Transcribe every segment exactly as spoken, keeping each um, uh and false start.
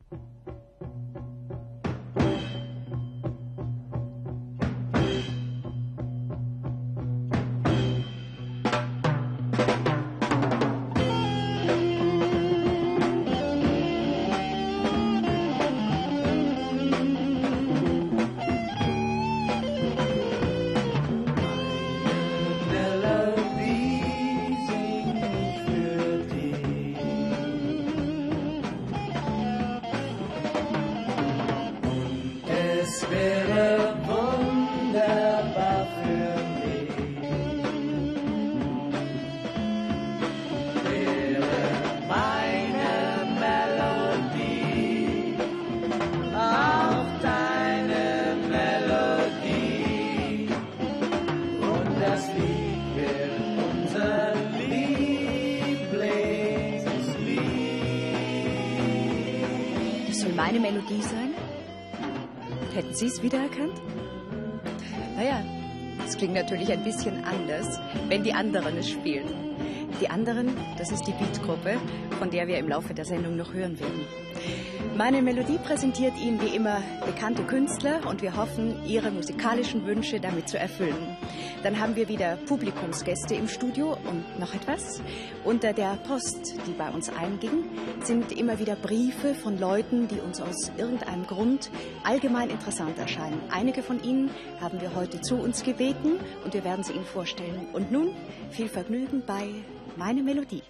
Meine Melodie sein? Hätten Sie es wiedererkannt? Naja, es klingt natürlich ein bisschen anders, wenn die anderen es spielen. Die anderen, das ist die Beat-Gruppe, von der wir im Laufe der Sendung noch hören werden. Meine Melodie präsentiert Ihnen wie immer bekannte Künstler und wir hoffen, Ihre musikalischen Wünsche damit zu erfüllen. Dann haben wir wieder Publikumsgäste im Studio und noch etwas. Unter der Post, die bei uns einging, sind immer wieder Briefe von Leuten, die uns aus irgendeinem Grund allgemein interessant erscheinen. Einige von ihnen haben wir heute zu uns gebeten und wir werden sie Ihnen vorstellen. Und nun viel Vergnügen bei Meine Melodie.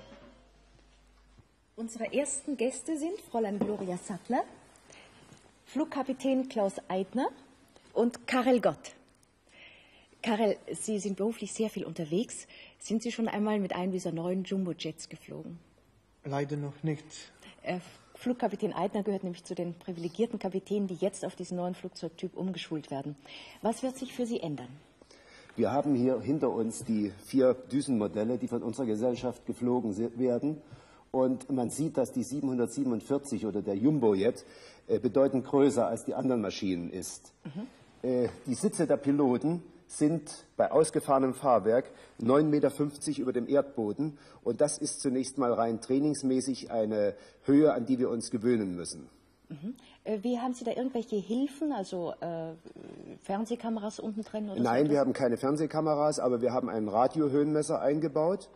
Unsere ersten Gäste sind Fräulein Gloria Sattler, Flugkapitän Klaus Eidner und Karel Gott. Karel, Sie sind beruflich sehr viel unterwegs. Sind Sie schon einmal mit einem dieser neuen Jumbo-Jets geflogen? Leider noch nicht. Äh, Flugkapitän Eidner gehört nämlich zu den privilegierten Kapitänen, die jetzt auf diesen neuen Flugzeugtyp umgeschult werden. Was wird sich für Sie ändern? Wir haben hier hinter uns die vier Düsenmodelle, die von unserer Gesellschaft geflogen werden. Und man sieht, dass die siebenhundertsiebenundvierzig oder der Jumbo-Jet äh, bedeutend größer als die anderen Maschinen ist. Mhm. Äh, die Sitze der Piloten sind bei ausgefahrenem Fahrwerk neun Meter fünfzig über dem Erdboden. Und das ist zunächst mal rein trainingsmäßig eine Höhe, an die wir uns gewöhnen müssen. Mhm. Äh, wie haben Sie da irgendwelche Hilfen, also äh, Fernsehkameras unten drin? Oder Nein, so? wir haben keine Fernsehkameras, aber wir haben einen Radiohöhenmesser eingebaut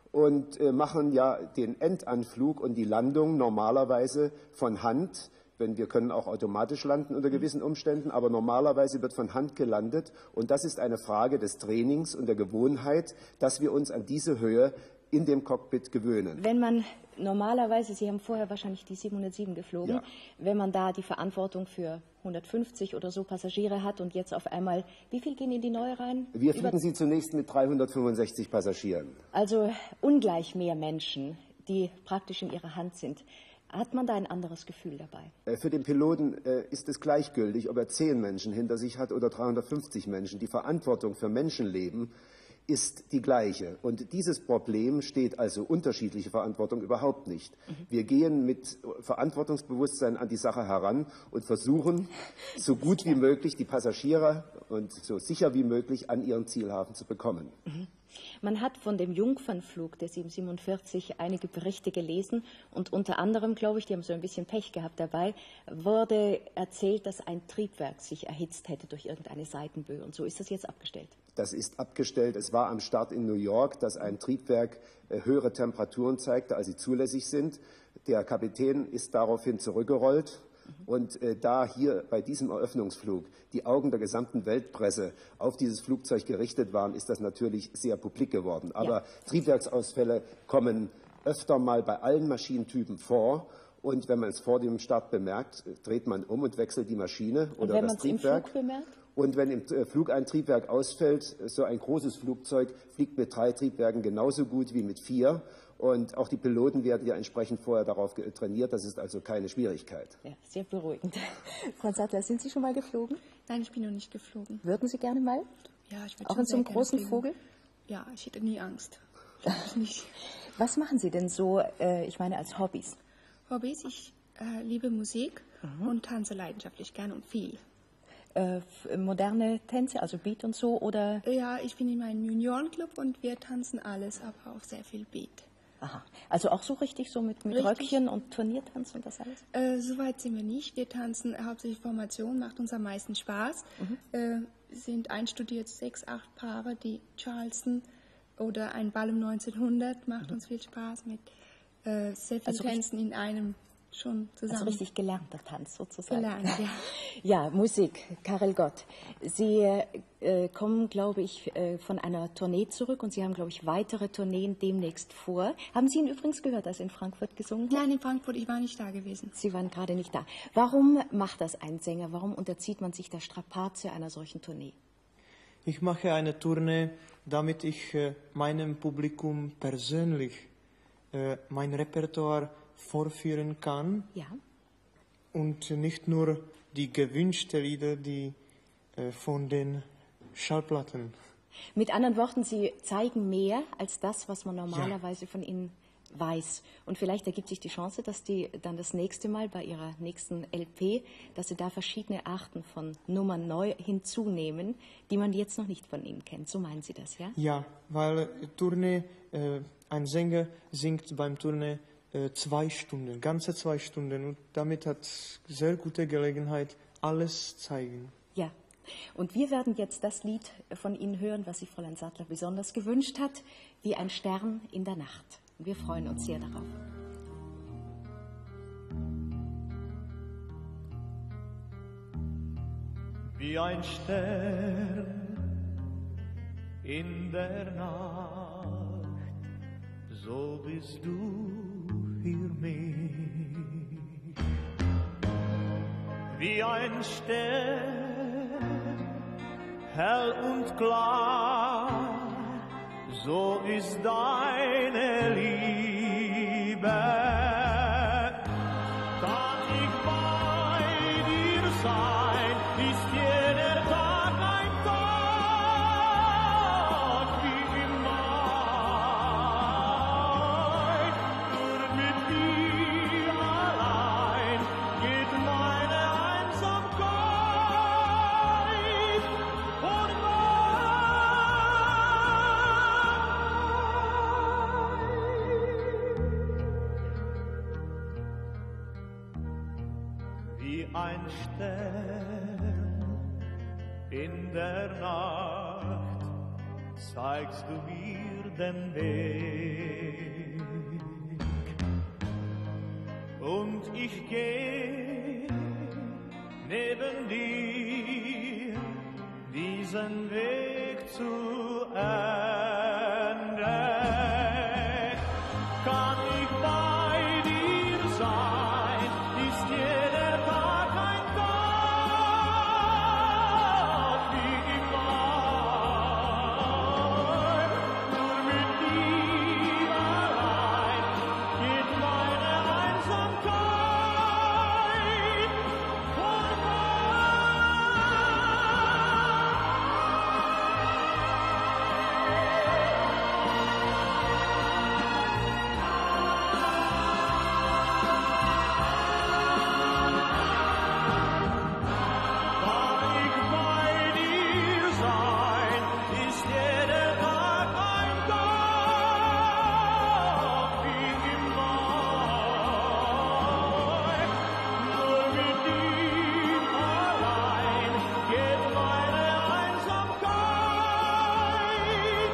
und äh, machen ja den Endanflug und die Landung normalerweise von Hand. Wenn wir können auch automatisch landen unter gewissen Umständen, aber normalerweise wird von Hand gelandet. Und das ist eine Frage des Trainings und der Gewohnheit, dass wir uns an diese Höhe in dem Cockpit gewöhnen. Wenn man normalerweise, Sie haben vorher wahrscheinlich die siebenhundertsieben geflogen, ja. Wenn man da die Verantwortung für hundertfünfzig oder so Passagiere hat und jetzt auf einmal, wie viel gehen in die neue rein? Wir fliegen Über Sie zunächst mit dreihundertfünfundsechzig Passagieren. Also ungleich mehr Menschen, die praktisch in Ihrer Hand sind. Hat man da ein anderes Gefühl dabei? Für den Piloten äh, ist es gleichgültig, ob er zehn Menschen hinter sich hat oder dreihundertfünfzig Menschen. Die Verantwortung für Menschenleben ist die gleiche. Und dieses Problem steht also unterschiedliche Verantwortung überhaupt nicht. Mhm. Wir gehen mit Verantwortungsbewusstsein an die Sache heran und versuchen, so gut wie möglich die Passagiere und so sicher wie möglich an ihren Zielhafen zu bekommen. Mhm. Man hat von dem Jungfernflug der sieben siebenundvierzig einige Berichte gelesen und unter anderem, glaube ich, die haben so ein bisschen Pech gehabt dabei, wurde erzählt, dass ein Triebwerk sich erhitzt hätte durch irgendeine Seitenböe. Und so ist das jetzt abgestellt. Das ist abgestellt. Es war am Start in New York, dass ein Triebwerk äh, höhere Temperaturen zeigte, als sie zulässig sind. Der Kapitän ist daraufhin zurückgerollt. Und äh, da hier bei diesem Eröffnungsflug die Augen der gesamten Weltpresse auf dieses Flugzeug gerichtet waren, ist das natürlich sehr publik geworden. Aber ja. Triebwerksausfälle kommen öfter mal bei allen Maschinentypen vor. Und wenn man es vor dem Start bemerkt, dreht man um und wechselt die Maschine oder und wenn das Triebwerk. Im Flug bemerkt? Und wenn im Flug ein Triebwerk ausfällt, so ein großes Flugzeug fliegt mit drei Triebwerken genauso gut wie mit vier. Und auch die Piloten werden ja entsprechend vorher darauf trainiert. Das ist also keine Schwierigkeit. Ja, sehr beruhigend. Frau Sattler, sind Sie schon mal geflogen? Nein, ich bin noch nicht geflogen. Würden Sie gerne mal? Ja, ich würde auch in so einem großen fliegen. Vogel? Ja, ich hätte nie Angst. nicht. Was machen Sie denn so, äh, ich meine, als Hobbys? Hobbys? Ich äh, liebe Musik mhm. und tanze leidenschaftlich gern und viel. Äh, moderne Tänze, also Beat und so, oder? Ja, ich bin in meinem Juniorenclub und wir tanzen alles, aber auch sehr viel Beat. Aha. Also auch so richtig so mit, mit Röckchen und Turniertanz und das alles? Äh, Soweit sind wir nicht. Wir tanzen hauptsächlich Formation, macht uns am meisten Spaß. Mhm. Äh, sind einstudiert sechs, acht Paare, die Charleston oder ein Ball um neunzehnhundert macht mhm. uns viel Spaß mit äh, sehr vielen also Tänzen in einem schon zusammen. Also richtig gelernter Tanz sozusagen. Gelernt, ja. Ja, Musik, Karel Gott. Sie äh, kommen, glaube ich, äh, von einer Tournee zurück und Sie haben, glaube ich, weitere Tourneen demnächst vor. Haben Sie ihn übrigens gehört, als er in Frankfurt gesungen hat? Nein, in Frankfurt, ich war nicht da gewesen. Sie waren gerade nicht da. Warum macht das ein Sänger? Warum unterzieht man sich der Strapaze einer solchen Tournee? Ich mache eine Tournee, damit ich äh, meinem Publikum persönlich äh, mein Repertoire vorführen kann. Ja. Und nicht nur die gewünschten Lieder, die äh, von den Schallplatten. Mit anderen Worten, Sie zeigen mehr als das, was man normalerweise ja. von Ihnen weiß. Und vielleicht ergibt sich die Chance, dass die dann das nächste Mal bei Ihrer nächsten L P, dass Sie da verschiedene Arten von Nummern neu hinzunehmen, die man jetzt noch nicht von Ihnen kennt. So meinen Sie das, ja? Ja, weil äh, Tournee, äh, ein Sänger singt beim Tournee äh, zwei Stunden, ganze zwei Stunden. Und damit hat sehr gute Gelegenheit, alles zeigen. Ja. Und wir werden jetzt das Lied von Ihnen hören, was sich Fräulein Sattler besonders gewünscht hat, wie ein Stern in der Nacht. Und wir freuen uns sehr darauf. Wie ein Stern in der Nacht, so bist du für mich. Wie ein Stern, hell und klar, so ist deine Liebe. Kann ich bei dir sein, ist jeder Tag ein Tag wie im Mai. Nur mit dir allein geht meine Einsamkeit vorbei. Wie ein Stern in der Nacht zeigst du mir den Weg. Und ich geh neben dir diesen Weg zu Ende. Kann ich bei dir sein, ist jeder Tag ein Tag wie im Mai. Nur mit dir allein geht meine Einsamkeit Kann ich bei dir sein, ist jeder Tag ein Tag wie im Mai. Nur mit dir allein geht meine Einsamkeit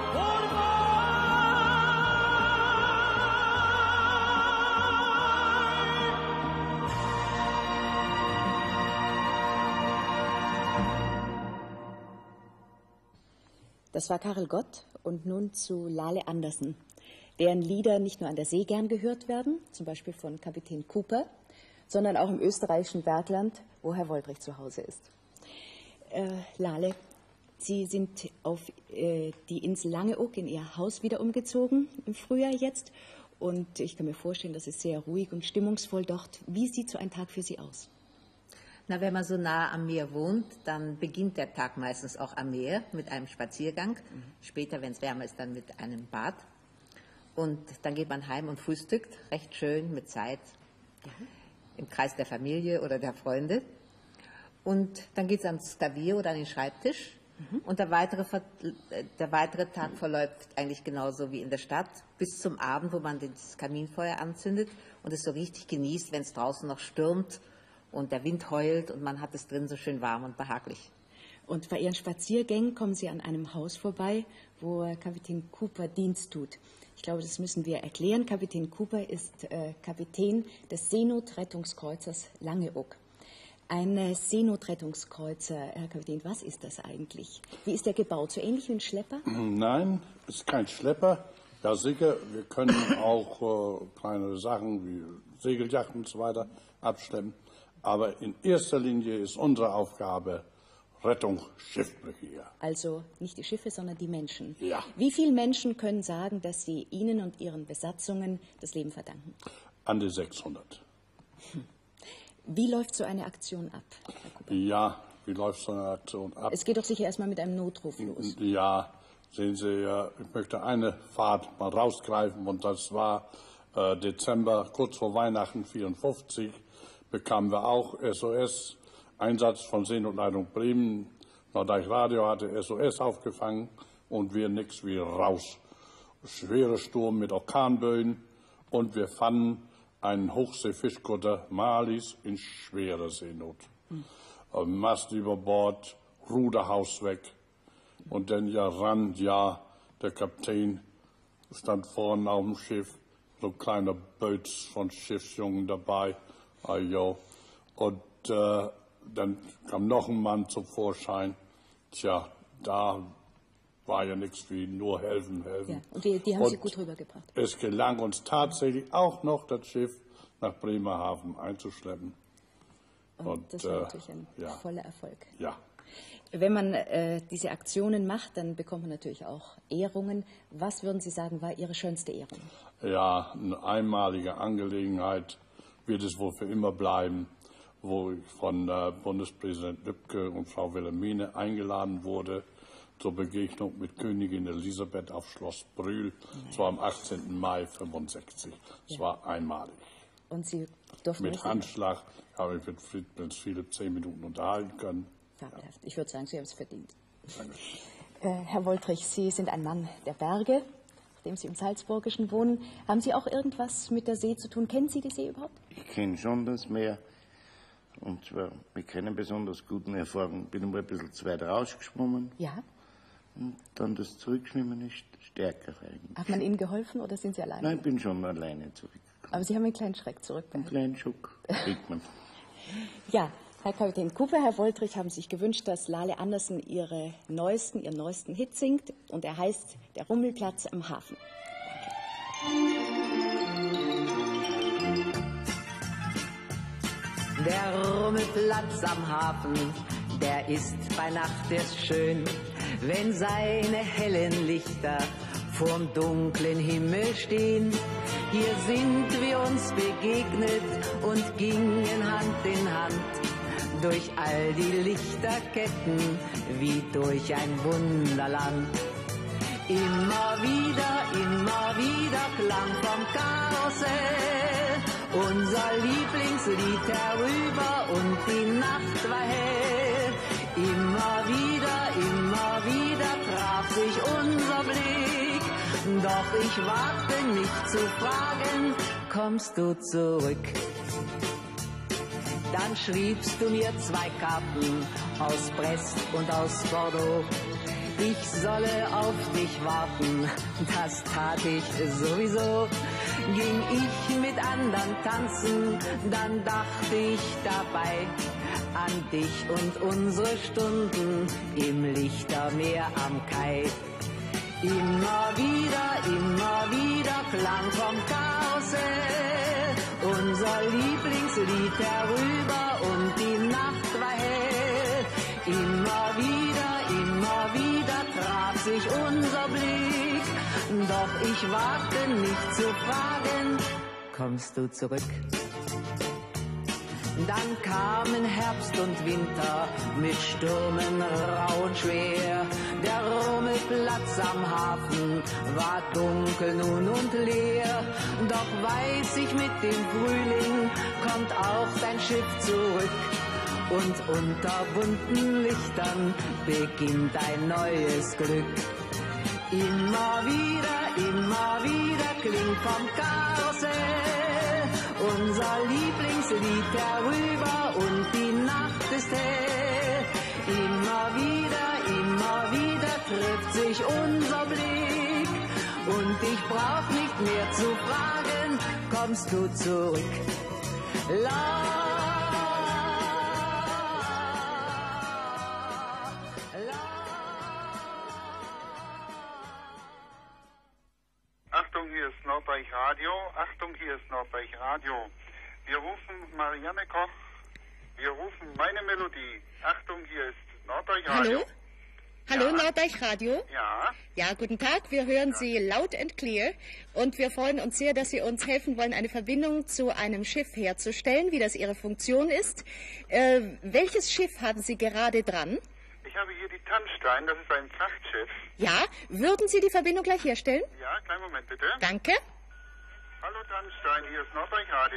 Das war Karel Gott und nun zu Lale Andersen, deren Lieder nicht nur an der See gern gehört werden, zum Beispiel von Kapitän Cooper, sondern auch im österreichischen Bergland, wo Herr Woldrich zu Hause ist. Äh, Lale, Sie sind auf äh, die Insel Langeoog in Ihr Haus wieder umgezogen, im Frühjahr jetzt. Und ich kann mir vorstellen, das ist sehr ruhig und stimmungsvoll dort. Wie sieht so ein Tag für Sie aus? Na, wenn man so nah am Meer wohnt, dann beginnt der Tag meistens auch am Meer mit einem Spaziergang. Mhm. Später, wenn es wärmer ist, dann mit einem Bad. Und dann geht man heim und frühstückt, recht schön mit Zeit, mhm. im Kreis der Familie oder der Freunde. Und dann geht es ans Klavier oder an den Schreibtisch Mhm. Und der weitere, der weitere Tag verläuft eigentlich genauso wie in der Stadt, bis zum Abend, wo man das Kaminfeuer anzündet und es so richtig genießt, wenn es draußen noch stürmt und der Wind heult und man hat es drin so schön warm und behaglich. Und bei Ihren Spaziergängen kommen Sie an einem Haus vorbei, wo Kapitän Cooper Dienst tut. Ich glaube, das müssen wir erklären. Kapitän Cooper ist äh, Kapitän des Seenotrettungskreuzers Langeoog. Ein Seenotrettungskreuzer, Herr Kapitän, was ist das eigentlich? Wie ist der gebaut? So ähnlich wie ein Schlepper? Nein, es ist kein Schlepper. Ja, sicher, wir können auch äh, kleine Sachen wie Segelyachten und so weiter abschleppen. Aber in erster Linie ist unsere Aufgabe Rettung Schiffbrüchiger. Also nicht die Schiffe, sondern die Menschen. Ja. Wie viele Menschen können sagen, dass sie Ihnen und Ihren Besatzungen das Leben verdanken? An die sechshundert. Hm. Wie läuft so eine Aktion ab, Herr Cooper? Ja, wie läuft so eine Aktion ab? Es geht doch sicher erstmal mit einem Notruf los. Ja, sehen Sie, ich möchte eine Fahrt mal rausgreifen und das war äh, Dezember, kurz vor Weihnachten vierundfünfzig, bekamen wir auch S O S. Einsatz von Seenotleitung Bremen. Nordeich Radio hatte S O S aufgefangen und wir nix wie raus. Schwerer Sturm mit Orkanböen und wir fanden einen Hochseefischkutter Malis in schwerer Seenot. Mhm. Mast über Bord, Ruderhaus weg und dann ja ran, ja, der Kapitän stand vorne auf dem Schiff, so kleiner Böts von Schiffsjungen dabei, ajo. Und äh, dann kam noch ein Mann zum Vorschein. Tja, da war ja nichts wie nur helfen, helfen. Ja, und die, die haben und Sie gut rübergebracht. Es gelang uns tatsächlich auch noch, das Schiff nach Bremerhaven einzuschleppen. Und, und das war äh, natürlich ein ja. voller Erfolg. Ja. Wenn man äh, diese Aktionen macht, dann bekommt man natürlich auch Ehrungen. Was würden Sie sagen, war Ihre schönste Ehrung? Ja, eine einmalige Angelegenheit wird es wohl für immer bleiben, wo ich von äh, Bundespräsident Lübke und Frau Wilhelmine eingeladen wurde zur Begegnung mit Königin Elisabeth auf Schloss Brühl. Das war am achtzehnten Mai fünfundsechzig. Es ja. war einmalig. Und Sie durften mit Handschlag habe ich mit Prinz Philipp zehn Minuten unterhalten können. Fabelhaft. Ich würde sagen, Sie haben es verdient. Äh, Herr Woltrich, Sie sind ein Mann der Berge, nachdem Sie im Salzburgischen wohnen. Haben Sie auch irgendwas mit der See zu tun? Kennen Sie die See überhaupt? Ich kenne schon das Meer. Und zwar mit keinen besonders guten Erfahrungen. Bin einmal ein bisschen zu weit rausgeschwommen. Ja. Und dann das Zurückschwimmen ist stärker eigentlich. Hat man Ihnen geholfen oder sind Sie alleine? Nein, ich bin schon alleine zurückgekommen. Aber Sie haben einen kleinen Schreck zurückbehalten. Einen kleinen Schock kriegt man. Ja, Herr Kapitän Cooper, Herr Woltrich haben sich gewünscht, dass Lale Andersen ihre neuesten, ihren neuesten Hit singt. Und er heißt Der Rummelplatz am Hafen. Der Rummelplatz am Hafen, der ist bei Nacht erst schön, wenn seine hellen Lichter vorm dunklen Himmel stehen. Hier sind wir uns begegnet und gingen Hand in Hand durch all die Lichterketten wie durch ein Wunderland. Immer wieder, immer wieder klang vom Karussell unser Lieblingslied herüber und die Nacht war hell. Immer wieder, immer wieder traf sich unser Blick, doch ich wagte nicht zu fragen, kommst du zurück? Dann schriebst du mir zwei Karten aus Brest und aus Bordeaux. Ich solle auf dich warten, das tat ich sowieso. Ging ich mit anderen tanzen, dann dachte ich dabei an dich und unsere Stunden im Lichtermeer am Kai. Immer wieder, immer wieder klang vom Karussell unser Lieblingslied herüber und die Nacht war hell. Immer wieder, immer wieder traf sich unser Blick, doch ich wagte nicht zu fragen, kommst du zurück? Dann kamen Herbst und Winter mit Stürmen rau und schwer. Der Rummelplatz am Hafen war dunkel nun und leer. Doch weiß ich, mit dem Frühling kommt auch dein Schiff zurück. und unter bunten Lichtern beginnt ein neues Glück. Immer wieder, immer wieder klingt vom Karussell unser Lieblingslied herüber und die Nacht ist hell. Immer wieder, immer wieder trifft sich unser Blick und ich brauch nicht mehr zu fragen, kommst du zurück? La Achtung, hier ist Norddeich Radio. Achtung, hier ist Norddeich Radio. Wir rufen Marianne Koch. Wir rufen meine Melodie. Achtung, hier ist Norddeich Radio. Hallo? Hallo, Ja. Norddeich Radio? Ja. Ja, guten Tag. Wir hören Sie laut and clear und wir freuen uns sehr, dass Sie uns helfen wollen, eine Verbindung zu einem Schiff herzustellen, wie das Ihre Funktion ist. Äh, welches Schiff haben Sie gerade dran? Ich habe hier die Tannstein, das ist ein Frachtschiff. Ja, würden Sie die Verbindung gleich herstellen? Ja, kleinen Moment bitte. Danke. Hallo Tannstein, hier ist Norddeich Radio.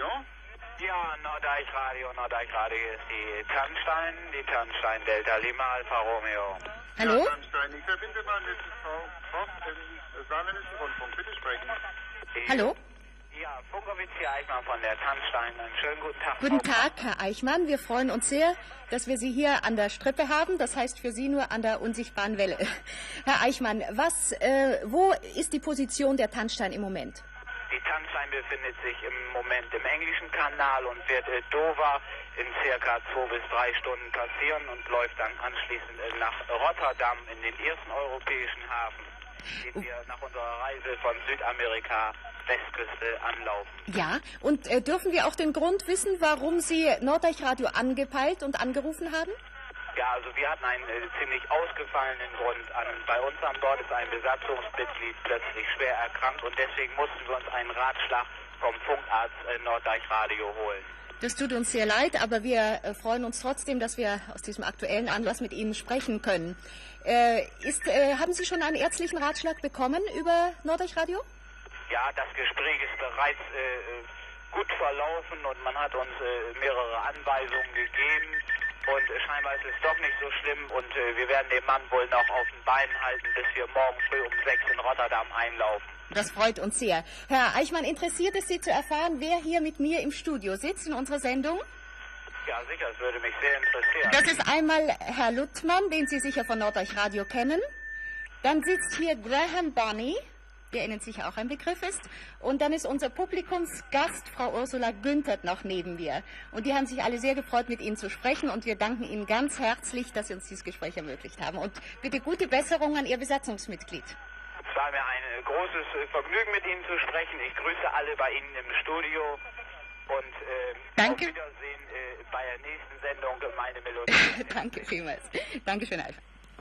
Ja, Norddeich Radio, Norddeich Radio ist die Tannstein, die Tannstein Delta Lima Alfa Romeo. Hallo? Ja, Tannstein, ich verbinde mal mit Frau Voss im Saarländischen Rundfunk. Bitte sprechen. Hallo? Ja, Funkoffizier Eichmann von der Tannstein. Einen schönen guten Tag. Guten Frau Tag, Herr Eichmann. Wir freuen uns sehr, dass wir Sie hier an der Strippe haben. Das heißt für Sie nur an der unsichtbaren Welle. Herr Eichmann, was, äh, wo ist die Position der Tannstein im Moment? Die Tannstein befindet sich im Moment im englischen Kanal und wird äh, Dover in circa zwei bis drei Stunden passieren und läuft dann anschließend äh, nach Rotterdam in den ersten europäischen Hafen, den wir nach unserer Reise von Südamerika Westküste anlaufen. Ja, und äh, dürfen wir auch den Grund wissen, warum Sie Norddeich Radio angepeilt und angerufen haben? Ja, also wir hatten einen äh, ziemlich ausgefallenen Grund. An, bei uns an Bord ist ein Besatzungsmitglied plötzlich schwer erkrankt und deswegen mussten wir uns einen Ratschlag vom Funkarzt äh, Norddeich Radio holen. Das tut uns sehr leid, aber wir äh, freuen uns trotzdem, dass wir aus diesem aktuellen Anlass mit Ihnen sprechen können. Äh, ist, äh, haben Sie schon einen ärztlichen Ratschlag bekommen über Norddeich Radio? Ja, das Gespräch ist bereits äh, gut verlaufen und man hat uns äh, mehrere Anweisungen gegeben und äh, scheinbar ist es doch nicht so schlimm und äh, wir werden den Mann wohl noch auf den Beinen halten, bis wir morgen früh um sechs in Rotterdam einlaufen. Das freut uns sehr. Herr Eichmann, interessiert es Sie zu erfahren, wer hier mit mir im Studio sitzt in unserer Sendung? Ja, sicher, das würde mich sehr interessieren. Das ist einmal Herr Luttmann, den Sie sicher von Norddeich Radio kennen. Dann sitzt hier Graham Bonney, der Ihnen sicher auch ein Begriff ist. Und dann ist unser Publikumsgast, Frau Ursula Günthert, noch neben mir. Und die haben sich alle sehr gefreut, mit Ihnen zu sprechen. Und wir danken Ihnen ganz herzlich, dass Sie uns dieses Gespräch ermöglicht haben. Und bitte gute Besserung an Ihr Besatzungsmitglied. Es war mir ein großes Vergnügen, mit Ihnen zu sprechen. Ich grüße alle bei Ihnen im Studio und äh, Danke. auf Wiedersehen äh, bei der nächsten Sendung Meine Melodie. Danke vielmals. Dankeschön, Alf.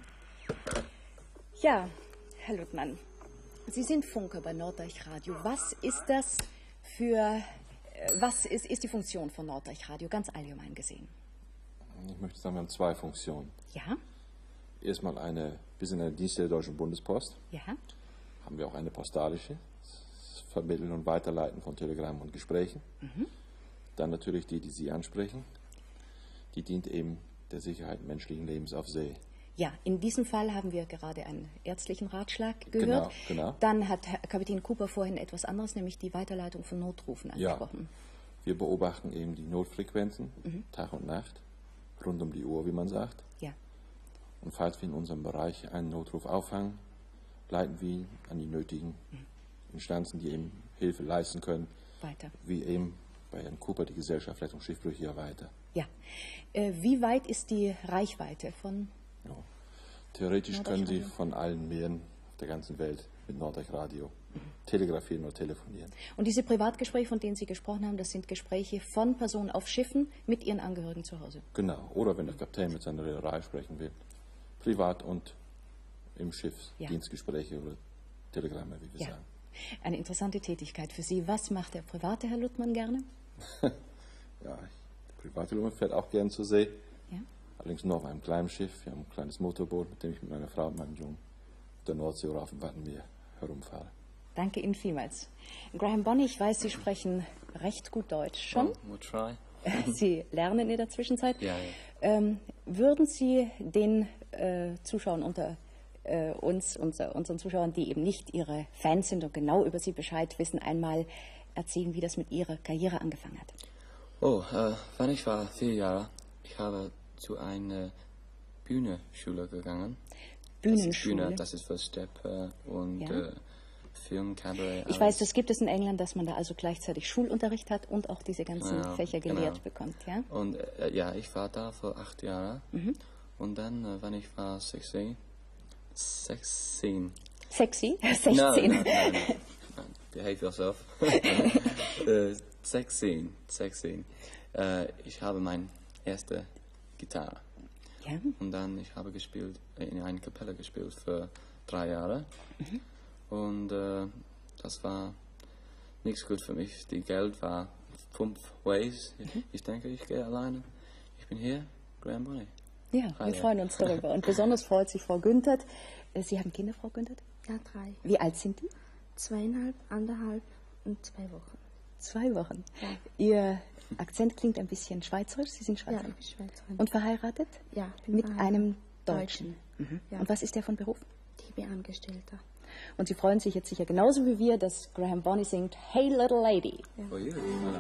Ja, Herr Luttmann, Sie sind Funker bei Norddeich Radio. Was ist das für, äh, was ist, ist die Funktion von Norddeich Radio, ganz allgemein gesehen? Ich möchte sagen, wir haben zwei Funktionen. Ja? Erstmal eine, wir sind ein Dienst der Deutschen Bundespost. Ja. Haben wir auch eine postalische, das Vermitteln und Weiterleiten von Telegrammen und Gesprächen. Mhm. Dann natürlich die, die Sie ansprechen. Die dient eben der Sicherheit menschlichen Lebens auf See. Ja, in diesem Fall haben wir gerade einen ärztlichen Ratschlag gehört. Genau, genau. Dann hat Herr Kapitän Cooper vorhin etwas anderes, nämlich die Weiterleitung von Notrufen angesprochen. Ja, wir beobachten eben die Notfrequenzen, Mhm. Tag und Nacht, rund um die Uhr, wie man sagt. Ja. Und falls wir in unserem Bereich einen Notruf auffangen, leiten wir ihn an die nötigen Instanzen, die eben Hilfe leisten können. Weiter. Wie eben bei Herrn Cooper die Gesellschaft Rettung Schiffbrüche hier weiter. Ja. Äh, wie weit ist die Reichweite von Ja. Theoretisch Norddeich können Sie Radio. von allen Meeren auf der ganzen Welt mit Norddeich Radio telegrafieren oder telefonieren. Und diese Privatgespräche, von denen Sie gesprochen haben, das sind Gespräche von Personen auf Schiffen mit ihren Angehörigen zu Hause? Genau. Oder wenn der Kapitän mit seiner Reederei sprechen will. Privat und im Schiff. Ja. Dienstgespräche oder Telegramme, wie wir Ja. sagen. Eine interessante Tätigkeit für Sie. Was macht der private Herr Luttmann gerne? Ja, der private Lunge fährt auch gern zur See. Ja. Allerdings nur auf einem kleinen Schiff. Wir haben ein kleines Motorboot, mit dem ich mit meiner Frau und meinem Jungen auf der Nordsee oder auf dem Wattenmeer herumfahre. Danke Ihnen vielmals. Graham Bonney, ich weiß, Sie sprechen recht gut Deutsch schon. We'll try. Sie lernen in der Zwischenzeit. Ja, ja. Ähm, würden Sie den äh, Zuschauern unter äh, uns, unser, unseren Zuschauern, die eben nicht Ihre Fans sind und genau über Sie Bescheid wissen, einmal erzählen, wie das mit Ihrer Karriere angefangen hat? Oh, äh, wann ich war vier Jahre, ich habe zu einer Bühnenschule gegangen. Bühnenschule? Das ist Bühne, das ist für Step äh, und Ja. äh, Film, Cabaret. Ich weiß, das gibt es in England, dass man da also gleichzeitig Schulunterricht hat und auch diese ganzen Ja, Fächer gelehrt genau. bekommt, ja? Und äh, ja, ich war da für acht Jahre. Mhm. Und dann, äh, wenn ich war sechzehn, sechzehn. Sexy? sechzehn. Nein, nein, nein, nein. Behave yourself. äh, sechzehn, sechzehn. Äh, ich habe meine erste Gitarre. Ja. Und dann, ich habe gespielt, in einer Kapelle gespielt für drei Jahre. Mhm. Und äh, das war nichts gut für mich. Die Geld war fünf Ways. Mhm. Ich denke, ich gehe alleine. Ich bin hier, Graham Bonny. Ja, Hi wir there. freuen uns darüber. Und besonders freut sich Frau Günthert. Äh, Sie haben Kinder, Frau Günthert? Ja, drei. Wie alt sind die? Zweieinhalb, anderthalb und zwei Wochen. Zwei Wochen. Ja. Ihr Akzent klingt ein bisschen schweizerisch. Sie sind Ja, Schweizerin. ich bin Schweizerin. Und verheiratet? Ja, bin Mit verheiratet. einem Deutschen. Deutschen. Mhm. Ja. Und was ist der von Beruf? T V-Angestellter. Und Sie freuen sich jetzt sicher genauso wie wir, dass Graham Bonny singt Hey Little Lady. For you.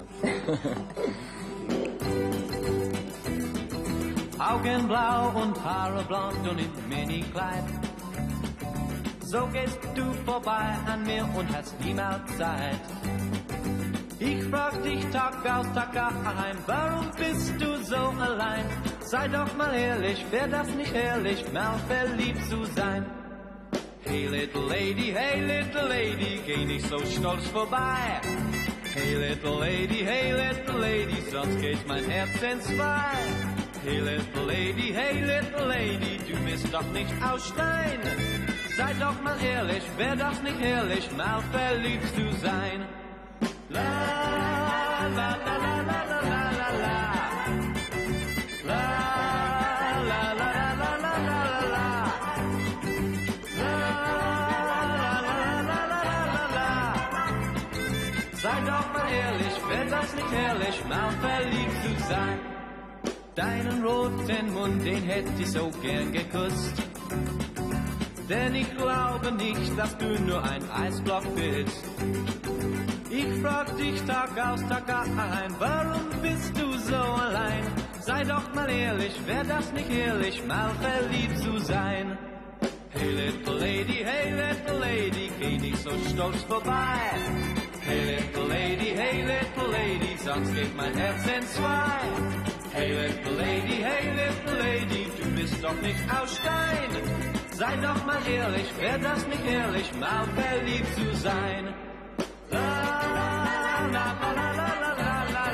Augenblau und Haare blond und im Mini-Kleid. So gehst du vorbei an mir und hast niemals Zeit. Ich frag dich Tag aus, Tag ein, warum bist du so allein? Sei doch mal ehrlich, wär das nicht ehrlich, mal verliebt zu sein? Hey little lady, hey little lady, geh nicht so stolz vorbei. Hey little lady, hey little lady, sonst geht mein Herz in zwei. Hey little lady, hey little lady, du bist doch nicht aus Stein. Sei doch mal ehrlich, wär das nicht ehrlich, mal verliebt zu sein. La la la la la la la la la. La la la la la la la la la. La la la la la la la. Sei doch mal ehrlich, wär das nicht ehrlich, mal verliebt zu sein. Deinen roten Mund, den hätt ich so gern geküsst. Denn ich glaube nicht, dass du nur ein Eisblock bist. Ich frag dich Tag aus, Tag ein, warum bist du so allein? Sei doch mal ehrlich, wär das nicht ehrlich, mal verliebt zu sein? Hey little lady, hey little lady, geh nicht so stolz vorbei. Hey little lady, hey little lady, sonst geht mein Herz in zwei. Hey little lady, hey little lady, du bist doch nicht aus Stein. Sei doch mal ehrlich, wär das nicht ehrlich, mal verliebt zu sein? La la la la la la la la la.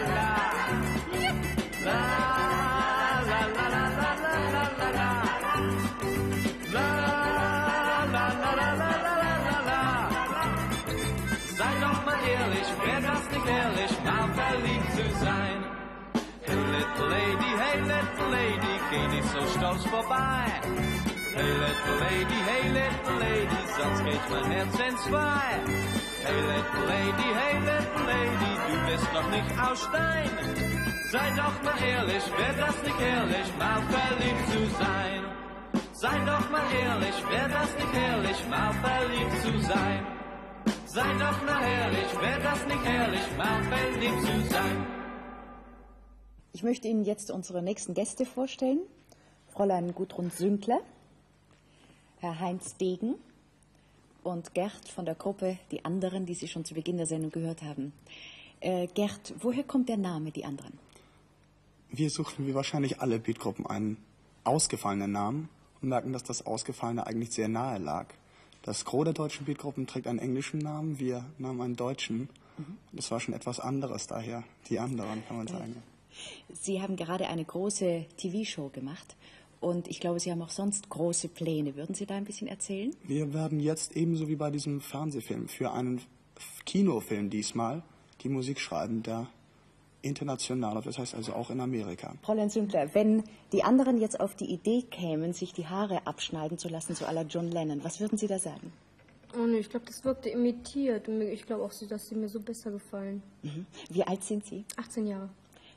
La la la la la la la la la. La la la la la la la la la. Sei doch mal ehrlich, wär das nicht ehrlich, mal verliebt zu sein? Hey little lady, hey little lady, geh nicht so stolz vorbei. Hey little lady, hey little lady, sonst geht mein Herz in zwei. Hey little lady, hey little lady, du bist doch nicht aus Stein. Sei doch mal ehrlich, wär das nicht ehrlich, mal verliebt zu sein? Sei doch mal ehrlich, wär das nicht ehrlich, mal verliebt zu sein? Sei doch mal ehrlich, wär das nicht ehrlich, mal verliebt zu sein? Ich möchte Ihnen jetzt unsere nächsten Gäste vorstellen. Fräulein Gudrun Sündler, Herr Heinz Degen und Gert von der Gruppe Die Anderen, die Sie schon zu Beginn der Sendung gehört haben. Äh, Gert, woher kommt der Name Die Anderen? Wir suchten wie wahrscheinlich alle Beatgruppen einen ausgefallenen Namen und merken, dass das Ausgefallene eigentlich sehr nahe lag. Das Gros der deutschen Beatgruppen trägt einen englischen Namen, wir nahmen einen deutschen. Mhm. Und das war schon etwas anderes daher. Die Anderen, kann man sagen. Sie haben gerade eine große T V-Show gemacht und ich glaube, Sie haben auch sonst große Pläne. Würden Sie da ein bisschen erzählen? Wir werden jetzt ebenso wie bei diesem Fernsehfilm für einen Kinofilm diesmal die Musik schreiben, der international, das heißt also auch in Amerika. Fräulein Sündler, wenn die Anderen jetzt auf die Idee kämen, sich die Haare abschneiden zu lassen, so à la John Lennon, was würden Sie da sagen? Oh nee, ich glaube, das wirkte imitiert. Und ich glaube auch, dass sie mir so besser gefallen. Mhm. Wie alt sind Sie? achtzehn Jahre.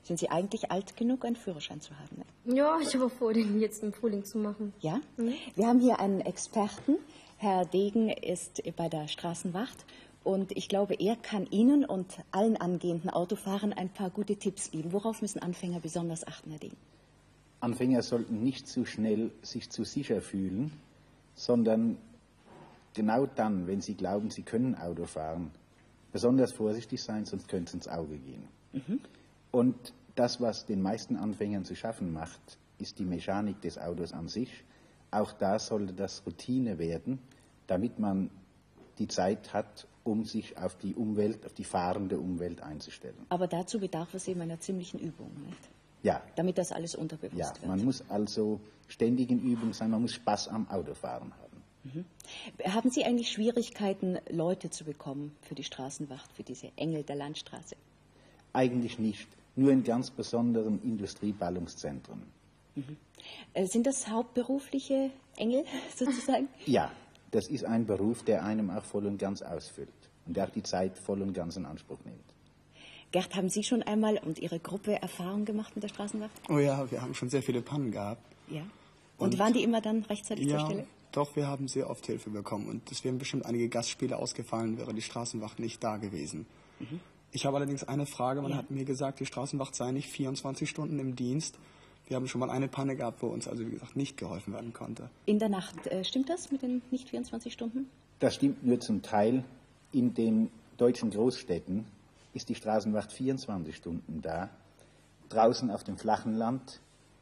sind Sie eigentlich alt genug, einen Führerschein zu haben? Ne? Ja, ich habe vor, den jetzt im Frühling zu machen. Ja? Mhm. Wir haben hier einen Experten. Herr Degen ist bei der Straßenwacht. Und ich glaube, er kann Ihnen und allen angehenden Autofahrern ein paar gute Tipps geben. Worauf müssen Anfänger besonders achten, Herr Degen? Anfänger sollten nicht zu schnell sich zu sicher fühlen, sondern genau dann, wenn sie glauben, sie können Auto fahren, besonders vorsichtig sein, sonst könnte es ins Auge gehen. Mhm. Und das, was den meisten Anfängern zu schaffen macht, ist die Mechanik des Autos an sich. Auch da sollte das Routine werden, damit man die Zeit hat, um sich auf die Umwelt, auf die fahrende Umwelt einzustellen. Aber dazu bedarf es eben einer ziemlichen Übung, nicht? Ja. Damit das alles unterbewusst ja, wird. Man muss also ständig in Übung sein, man muss Spaß am Autofahren haben. Mhm. Haben Sie eigentlich Schwierigkeiten, Leute zu bekommen für die Straßenwacht, für diese Engel der Landstraße? Eigentlich nicht, nur in ganz besonderen Industrieballungszentren. Mhm. Äh, sind das hauptberufliche Engel sozusagen? Ja, das ist ein Beruf, der einem auch voll und ganz ausfüllt und der auch die Zeit voll und ganz in Anspruch nimmt. Gerd, haben Sie schon einmal und Ihre Gruppe Erfahrung gemacht mit der Straßenwacht? Oh ja, wir haben schon sehr viele Pannen gehabt. Ja. Und, und waren die immer dann rechtzeitig ja, zur Stelle? Doch, wir haben sehr oft Hilfe bekommen. Und es wären bestimmt einige Gastspiele ausgefallen, wäre die Straßenwacht nicht da gewesen. Mhm. Ich habe allerdings eine Frage. Man ja. hat mir gesagt, die Straßenwacht sei nicht vierundzwanzig Stunden im Dienst. Wir haben schon mal eine Panne gehabt, wo uns also, wie gesagt, nicht geholfen werden konnte. In der Nacht, äh, stimmt das mit den nicht vierundzwanzig Stunden? Das stimmt nur zum Teil. In den deutschen Großstädten ist die Straßenwacht vierundzwanzig Stunden da. Draußen auf dem flachen Land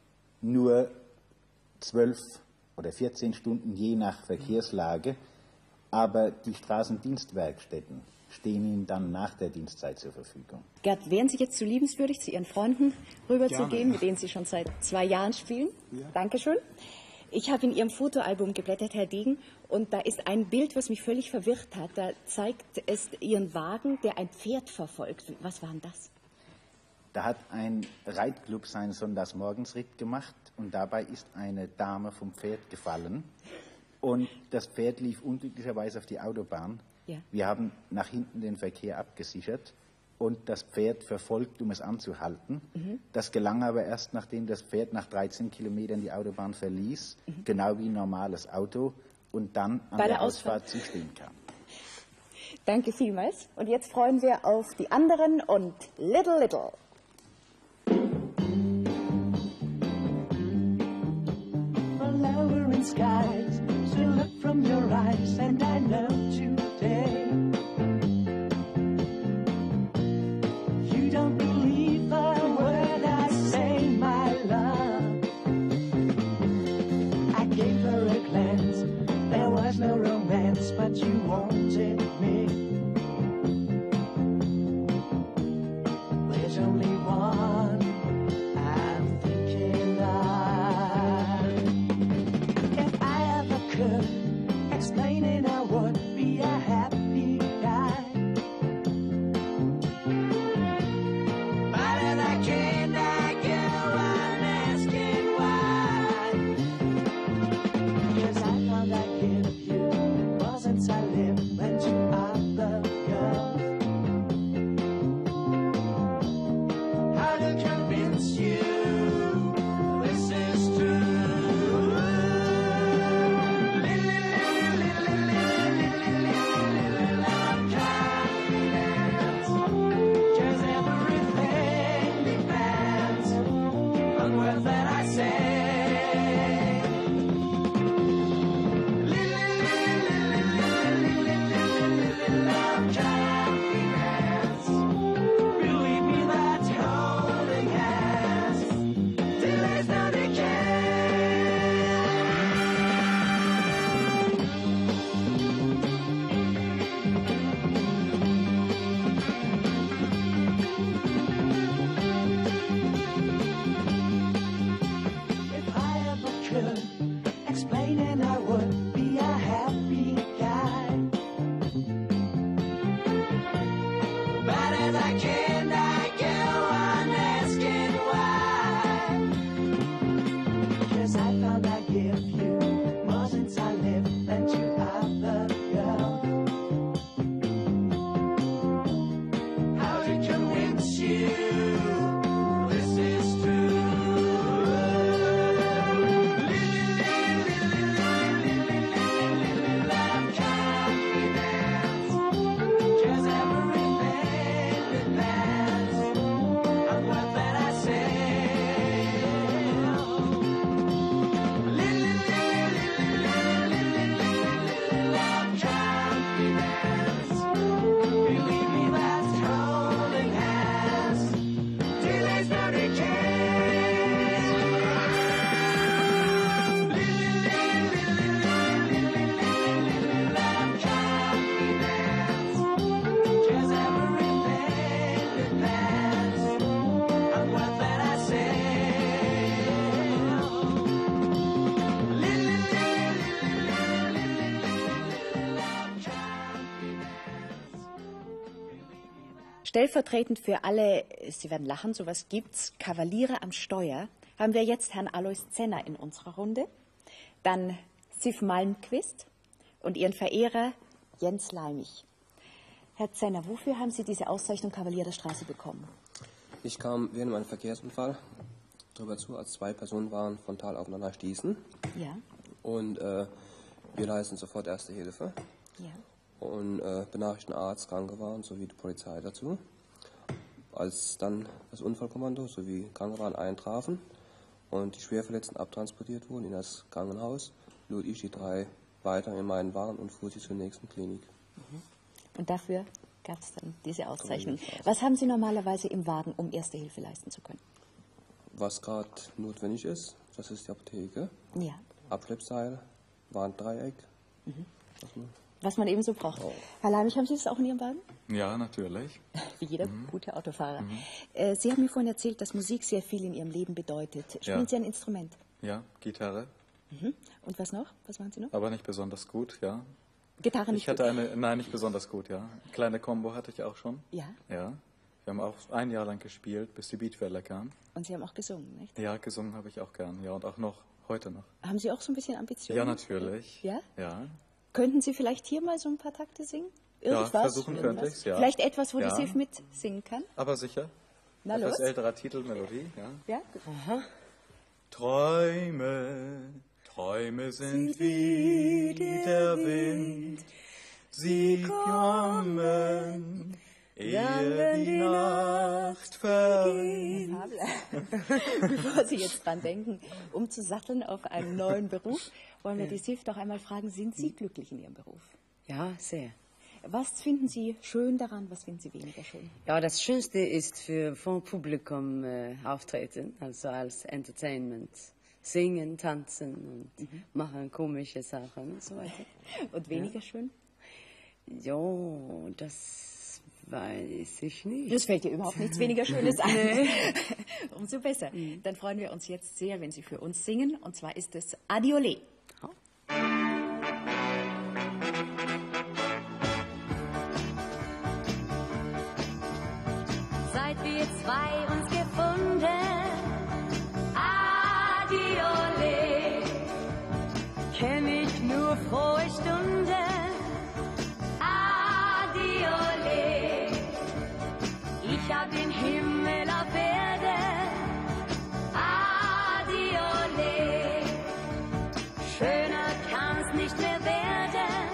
nur zwölf oder vierzehn Stunden je nach Verkehrslage. Aber die Straßendienstwerkstätten stehen Ihnen dann nach der Dienstzeit zur Verfügung. Gerd, wären Sie jetzt so liebenswürdig, zu Ihren Freunden rüberzugehen, mit denen Sie schon seit zwei Jahren spielen? Ja. Dankeschön. Ich habe in Ihrem Fotoalbum geblättert, Herr Degen, und da ist ein Bild, was mich völlig verwirrt hat. Da zeigt es Ihren Wagen, der ein Pferd verfolgt. Was war denn das? Da hat ein Reitclub seinen Sonntagsmorgensritt gemacht und dabei ist eine Dame vom Pferd gefallen und das Pferd lief unglücklicherweise auf die Autobahn. Ja. Wir haben nach hinten den Verkehr abgesichert und das Pferd verfolgt, um es anzuhalten. Mhm. Das gelang aber erst, nachdem das Pferd nach dreizehn Kilometern die Autobahn verließ, mhm. genau wie ein normales Auto, und dann an Bei der, der Ausfahrt zu stehen kam. Danke vielmals. Und jetzt freuen wir auf die anderen und Little Little. Lowering skies still look from your eyes, and I know today you don't believe a word I say, my love. I gave her a glance, there was no romance, but you wanted me. There's only one I'm thinking of. Explaining I would be a stellvertretend für alle, Sie werden lachen, sowas gibt's, Kavaliere am Steuer, haben wir jetzt Herrn Alois Zenner in unserer Runde, dann Sif Malmquist und Ihren Verehrer Jens Leimich. Herr Zenner, wofür haben Sie diese Auszeichnung Kavalier der Straße bekommen? Ich kam während einem Verkehrsunfall darüber zu, als zwei Personen waren frontal aufeinander stießen. Ja. Und äh, wir leisten sofort Erste Hilfe. Ja. Und äh, benachrichtigten Arzt, Krankenwagen sowie die Polizei dazu. Als dann das Unfallkommando sowie Krankenwagen eintrafen und die Schwerverletzten abtransportiert wurden in das Krankenhaus, lud ich die drei weiter in meinen Wagen und fuhr sie zur nächsten Klinik. Mhm. Und dafür gab es dann diese Auszeichnung. Was haben Sie normalerweise im Wagen, um Erste Hilfe leisten zu können? Was gerade notwendig ist, das ist die Apotheke. Ja. Abschleppseil, Warndreieck. Mhm. Was man, Was man eben so braucht. Oh. Herr Leimich, haben Sie das auch in Ihrem Wagen? Ja, natürlich. Wie jeder Mhm. gute Autofahrer. Mhm. Äh, Sie haben mir vorhin erzählt, dass Musik sehr viel in Ihrem Leben bedeutet. Spielen Ja. Sie ein Instrument? Ja, Gitarre, Mhm. Und was noch? Was machen Sie noch? aber nicht besonders gut, ja. Gitarre nicht Ich hatte gut. eine, nein, nicht besonders gut, ja. Kleine Combo hatte ich auch schon. Ja. Ja. Wir haben auch ein Jahr lang gespielt, bis die Beatwelle kam. Und Sie haben auch gesungen, nicht? Ja, gesungen habe ich auch gern, ja, und auch noch, heute noch. Haben Sie auch so ein bisschen Ambitionen? Ja, natürlich. Ja? Ja. Könnten Sie vielleicht hier mal so ein paar Takte singen? Irgendwas? Ja, versuchen Irgendwas? könnte ich's, ja. Vielleicht etwas, wo Ja. die Sif mitsingen kann? Aber sicher. Na Etwas los. älterer Titel, Melodie, ja. Ja? Aha. Träume, Träume sind wie der Wind. Sie kommen, ehe die Nacht verrinnt. Bevor Sie jetzt dran denken, um zu satteln auf einen neuen Beruf, wollen wir Ja. die Sif doch einmal fragen, sind Sie glücklich in Ihrem Beruf? Ja, sehr. Was finden Sie schön daran, was finden Sie weniger schön? Ja, das Schönste ist für vom Publikum äh, auftreten, also als Entertainment. Singen, tanzen und machen komische Sachen und so weiter. Und weniger schön? Ja, das weiß ich nicht. Das fällt dir überhaupt nichts weniger Schönes ein. Nee. Umso besser. Dann freuen wir uns jetzt sehr, wenn Sie für uns singen. Und zwar ist es Adiolé. Seit wir zwei uns gefunden, Adiolé, kenn ich nur frohe Stunden, Adiolé, ich hab den Himmel auf Erde, Adiolé, schöner kann's nicht mehr werden,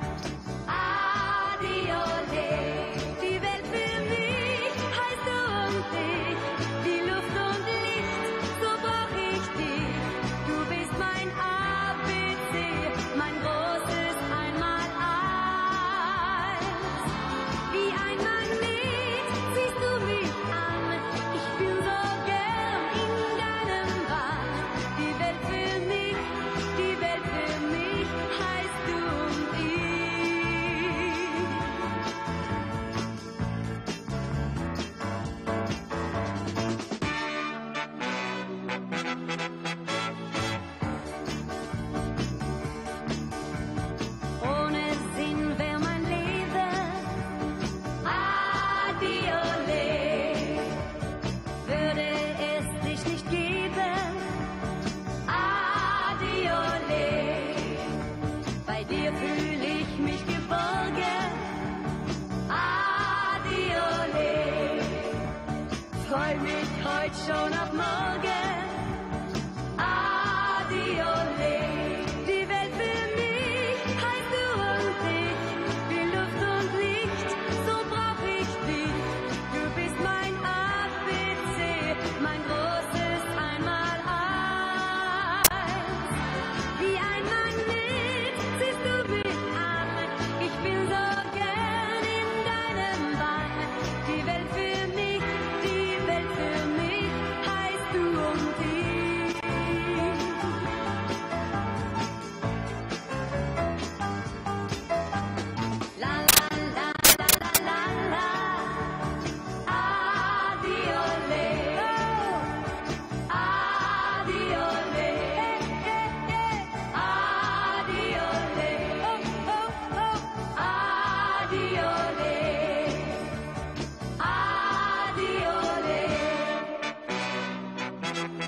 Adiolé. Die Welt für mich heißt du und ich, die Luft und Licht, so brauch ich dich. Du bist mein A B C, mein großes Einmaleins. Wie ein Magnet ziehst du mich an, ich bin so gern in deinem Bann. Die Welt für mich, die Welt für mich heißt du und ich. Ohne Sinn wär mein Leben, Adiolé, würde es dich nicht geben, Adiolé, bei dir fühl ich mich geborgen, Adiolé, freu mich heut schon auf morgen, Adiolé. Die Welt für mich heißt du und ich, die Luft und Licht, so brauch ich dich. Du bist mein A B C, mein großes Einmaleins. Wie ein Magnet ziehst du mich an, ich bin so gern in deinem Bann. Die Welt für mich, die Welt für mich heißt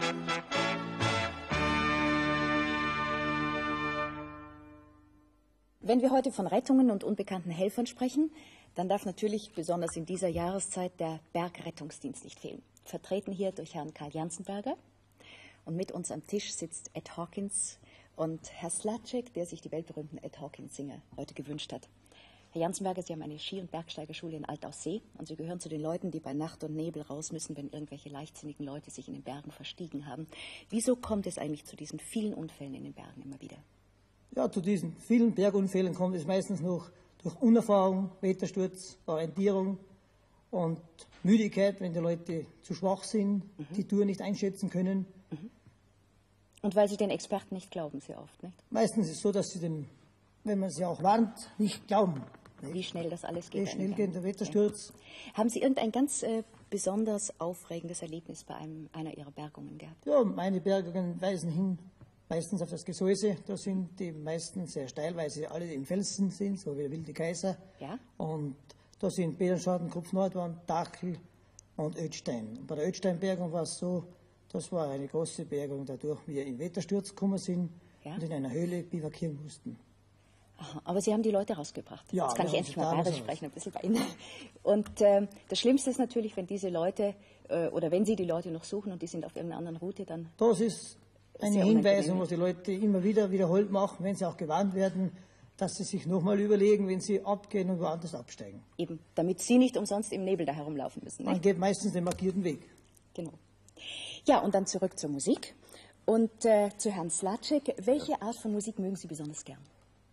Wenn wir heute von Rettungen und unbekannten Helfern sprechen, dann darf natürlich besonders in dieser Jahreszeit der Bergrettungsdienst nicht fehlen. Vertreten hier durch Herrn Karl Janzenberger. Und mit uns am Tisch sitzt Ed Hawkins und Herr Slacek, der sich die weltberühmten Ed Hawkins-Singer heute gewünscht hat. Herr Janzenberger, Sie haben eine Ski- und Bergsteigerschule in Altaussee und Sie gehören zu den Leuten, die bei Nacht und Nebel raus müssen, wenn irgendwelche leichtsinnigen Leute sich in den Bergen verstiegen haben. Wieso kommt es eigentlich zu diesen vielen Unfällen in den Bergen immer wieder? Ja, zu diesen vielen Bergunfällen kommt es meistens noch durch Unerfahrung, Wettersturz, Orientierung und Müdigkeit, wenn die Leute zu schwach sind, mhm. die Tour nicht einschätzen können. Mhm. Und weil sie den Experten nicht glauben, sehr oft, nicht? Meistens ist es so, dass sie den, wenn man sie auch warnt, nicht glauben. Nicht? Wie schnell das alles geht. Wie schnell geht der Wettersturz. Ja. Haben Sie irgendein ganz äh, besonders aufregendes Erlebnis bei einem, einer Ihrer Bergungen gehabt? Ja, meine Bergungen weisen hin meistens auf das Gesäuse. Da sind die meisten sehr steil, weil sie alle in Felsen sind, so wie der Wilde Kaiser. Ja. Und da sind Bädenschaden, Kopf-Nordwand, Dachel und Ödstein. Und bei der Ödsteinbergung war es so, das war eine große Bergung, dadurch wir in Wettersturz gekommen sind ja. und in einer Höhle bivakieren mussten. Aha, aber Sie haben die Leute rausgebracht. Ja, Jetzt kann ja, ich endlich mal damals bayerisch sprechen, ein bisschen bei Ihnen. Und äh, das Schlimmste ist natürlich, wenn diese Leute, äh, oder wenn Sie die Leute noch suchen und die sind auf irgendeiner anderen Route, dann... Das ist eine sehr Hinweisung, unangenehm. was die Leute immer wieder wiederholt machen, wenn sie auch gewarnt werden, dass sie sich nochmal überlegen, wenn sie abgehen und woanders absteigen. Eben, damit Sie nicht umsonst im Nebel da herumlaufen müssen. Man Nicht? geht meistens den markierten Weg. Genau. Ja, und dann zurück zur Musik. Und äh, zu Herrn Slacek. Welche ja. Art von Musik mögen Sie besonders gern?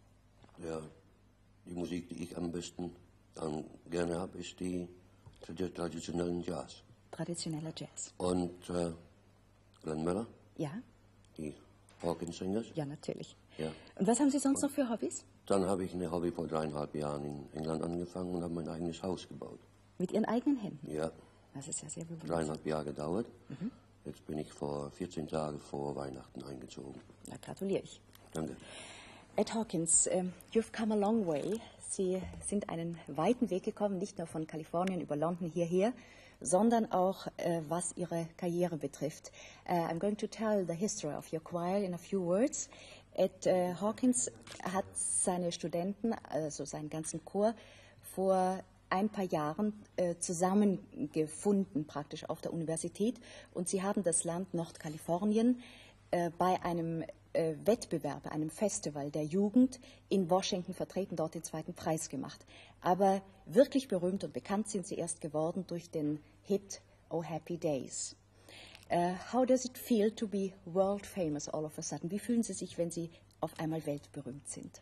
Ja, die Musik, die ich am besten dann gerne habe, ist die traditionellen Jazz. Traditioneller Jazz. Und äh, Glenn Miller? Ja. Die Hawkins Singers? Ja, natürlich. Ja. Und was haben Sie sonst noch für Hobbys? Dann habe ich eine Hobby vor dreieinhalb Jahren in England angefangen und habe mein eigenes Haus gebaut. Mit Ihren eigenen Händen? Ja. Das ist ja sehr bewundernswert. Dreieinhalb Jahre gedauert. Mhm. Jetzt bin ich vor vierzehn Tagen vor Weihnachten eingezogen. Na, gratuliere ich. Danke. Ed Hawkins, um, you've come a long way. Sie sind einen weiten Weg gekommen, nicht nur von Kalifornien über London hierher, sondern auch, äh, was Ihre Karriere betrifft. Uh, I'm going to tell the history of your choir in a few words. Ed uh, Hawkins hat seine Studenten, also seinen ganzen Chor, vor ein paar Jahren äh, zusammengefunden, praktisch auf der Universität. Und sie haben das Land Nordkalifornien äh, bei einem äh, Wettbewerb, einem Festival der Jugend in Washington vertreten, dort den zweiten Preis gemacht. Aber wirklich berühmt und bekannt sind sie erst geworden durch den Hit Oh Happy Days. Uh, how does it feel to be world famous all of a sudden? Wie fühlen Sie sich, wenn Sie auf einmal weltberühmt sind?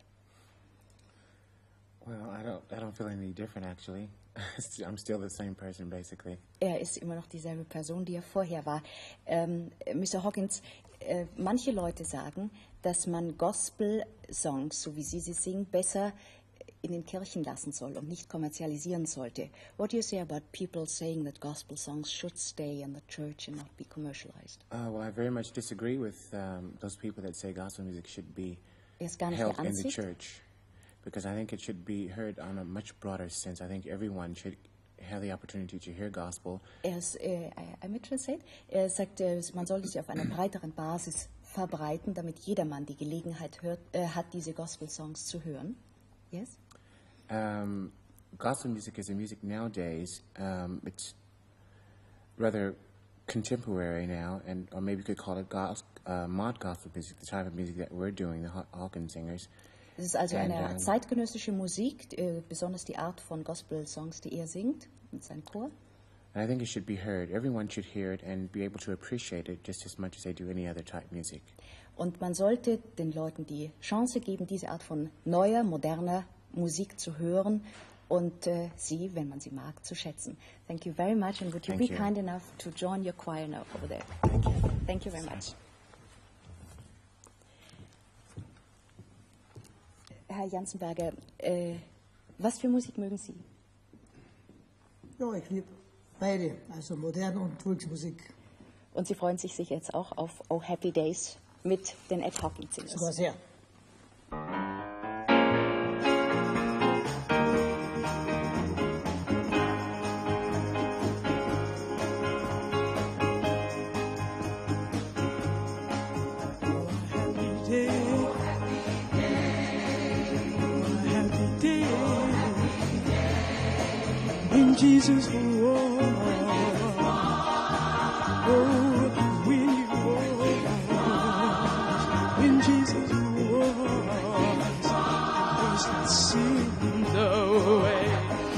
Well, I don't, I don't feel any different actually. I'm still the same person basically. Er ist immer noch dieselbe Person, die er vorher war. Ähm, Mister Hawkins, äh, manche Leute sagen, dass man Gospel-Songs, so wie Sie sie singen, besser in den Kirchen lassen soll und nicht kommerzialisieren sollte. What do you say about people saying that gospel songs should stay in the church and not be commercialized? Uh, well, I very much disagree with um, those people that say gospel music should be Er ist gar nicht held der in the Ansicht. church, because I think it should be heard on a much broader sense. I think everyone should have the opportunity to hear gospel. Er ist, äh, I may translate, er sagt, äh, man sollte sie auf einer breiteren Basis verbreiten, damit jedermann die Gelegenheit hört, äh, hat, diese Gospel-Songs zu hören. Yes? Um, gospel music is a music nowadays. Um, it's rather contemporary now, and or maybe you could call it gos uh, mod gospel music, the type of music that we're doing, the Haw- Hawkins singers. Es ist also And, eine um, zeitgenössische Musik, äh, besonders die Art von Gospel-Songs, die er singt mit seinem Chor. And I think it should be heard. Everyone should hear it and be able to appreciate it just as much as they do any other type of music. Und man sollte den Leuten die Chance geben, diese Art von neuer, moderner Musik zu hören und äh, sie, wenn man sie mag, zu schätzen. Thank you very much, and would you Thank be you. kind enough to join your choir now over there? Thank you. Thank you very much. Herr Janzenberger, äh, was für Musik mögen Sie? Ja, ich liebe beide, also moderne und Volksmusik. Und Sie freuen sich sicher jetzt auch auf Oh Happy Days mit den Ed Hawkins Singers. Sogar sehr. Jesus was, oh, when he was, when Jesus was, washed sin away.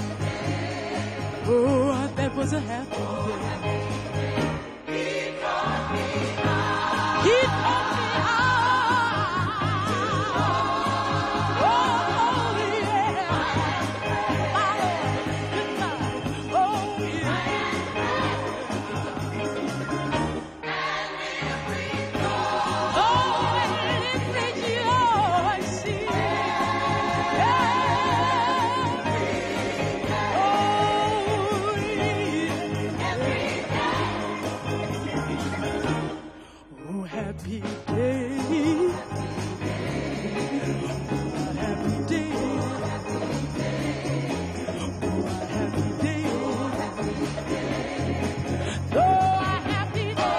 Oh, that was a happy day. He taught me how. He taught me happy day. Oh, a happy day. Oh, a happy day. Oh, a happy day.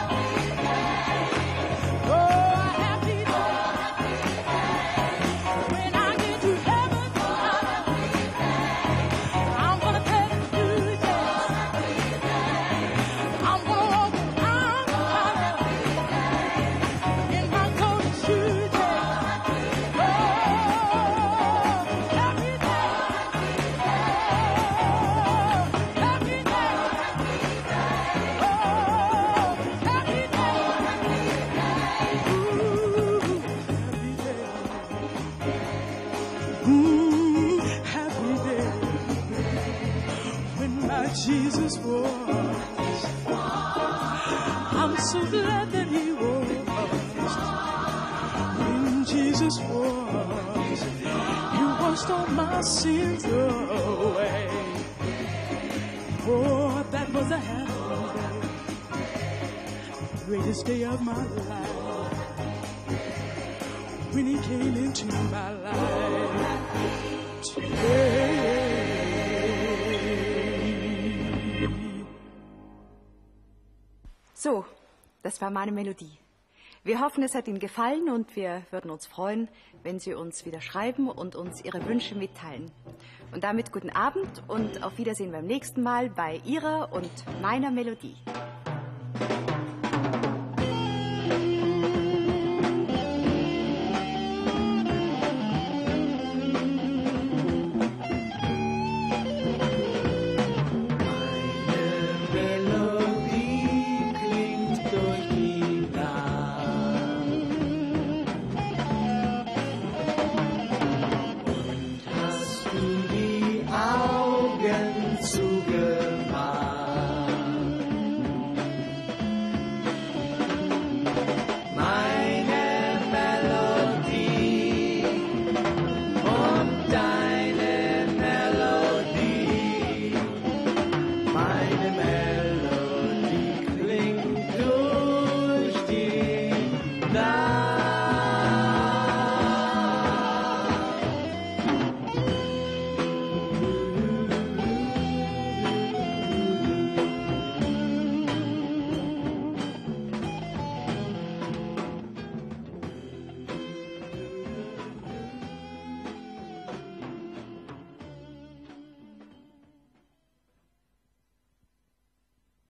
Oh, a happy day. When I get to heaven, I'm gonna tell you yes. I'm gonna walk around in my coat and shoes. Oh, happy day. Oh, happy day. Oh, happy day. Ooh, happy day. When my Jesus was, I'm so glad that he was. When Jesus was, he washed all my sins away. Oh, that was a happy day, greatest day of my life. When he came into my life today. So, das war meine Melodie. Wir hoffen, es hat Ihnen gefallen und wir würden uns freuen, wenn Sie uns wieder schreiben und uns Ihre Wünsche mitteilen. Und damit guten Abend und auf Wiedersehen beim nächsten Mal bei Ihrer und meiner Melodie.